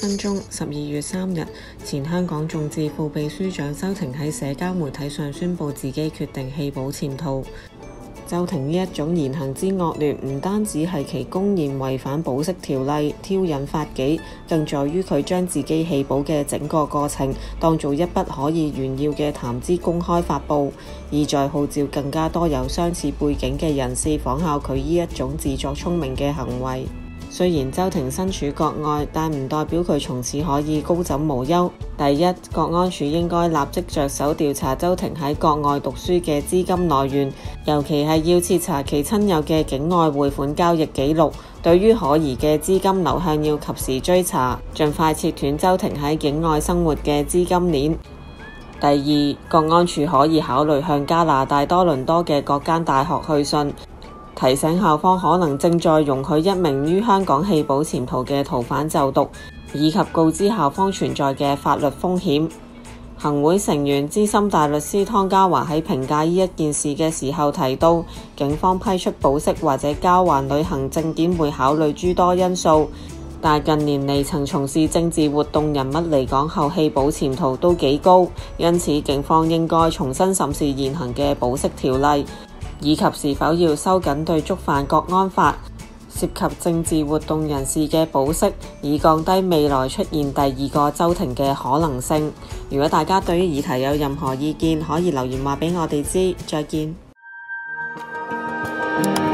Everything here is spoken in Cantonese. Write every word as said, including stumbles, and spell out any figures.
分鐘，十二月三日，前香港眾志副秘書長周庭喺社交媒體上宣布自己決定棄保潛逃。周庭呢一種言行之惡劣，唔單止係其公然違反保釋條例、挑釁法紀，更在於佢將自己棄保嘅整個過程當做一筆可以炫耀嘅談資公開發布，意在號召更加多有相似背景嘅人士仿效佢呢一種自作聰明嘅行為。雖然周庭身處國外，但唔代表佢從此可以高枕無憂。第一，國安處應該立即着手調查周庭喺國外讀書嘅資金來源，尤其係要徹查其親友嘅境外匯款交易記錄。對於可疑嘅資金流向要及時追查，盡快切斷周庭喺境外生活嘅資金鏈。第二，國安處可以考慮向加拿大多倫多嘅各間大學去信，提醒校方可能正在容許一名於香港棄保潛逃嘅逃犯就讀，以及告知校方存在嘅法律風險。行會成員資深大律師湯家驊喺評價呢一件事嘅時候提到，警方批出保釋或者交還旅行證件會考慮諸多因素，但近年嚟曾從事政治活動人物離港後棄保潛逃都幾高，因此警方應該重新審視現行嘅保釋條例，以及是否要收緊對觸犯國安法涉及政治活動人士嘅保釋，以降低未來出現第二個周庭嘅可能性。如果大家對於議題有任何意見，可以留言話俾我哋知。再見。